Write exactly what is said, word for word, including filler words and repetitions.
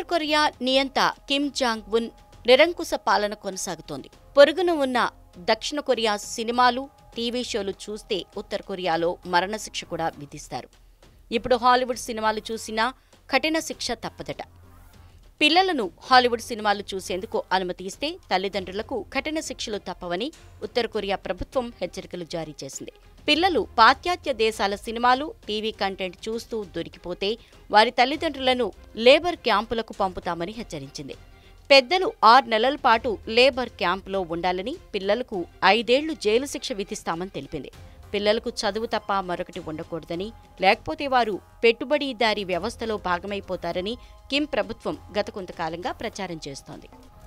ఉత్తర కొరియా నియంత Kim Jong Un నిరంకుశ పాలన కొనసాగుతోంది. పొరుగున ఉన్న దక్షిణ కొరియా సినిమాలు, టీవీ షోలు చూస్తే ఉత్తర కొరియాలో మరణశిక్ష కూడా విధిస్తారు. ఇప్పుడు హాలీవుడ్ సినిమాలు చూసినా కఠిన శిక్ష తప్పదట. పిల్లలను హాలీవుడ్ సినిమాలు చూసేందుకు అనుమతి ఇస్తే తల్లిదండ్రులకు కఠిన శిక్షలు తప్పవని ఉత్తర కొరియా ప్రభుత్వం హెచ్చరికలు జారీ చేసింది. పిల్లలు పాశ్చాత్య దేశాల సినిమాలు, టీవీ కంటెంట్ చూస్తూ దొరికిపోతే వారి తల్లిదండ్రులను లేబర్ క్యాంపులకు పంపుతామని హెచ్చరించింది. పెద్దలు ఆరు నెలల పాటు లేబర్ క్యాంపులో ఉండాలని, పిల్లలకు ఐదేళ్లు జైలు శిక్ష విధిస్తామని తెలిపింది. పిల్లలకు చదువు తప్ప మరొకటి ఉండకూడదని, లేకపోతే వారు పెట్టుబడిదారీ వ్యవస్థలో భాగమైపోతారని కిమ్ ప్రభుత్వం గత కొంతకాలంగా ప్రచారం చేస్తోంది.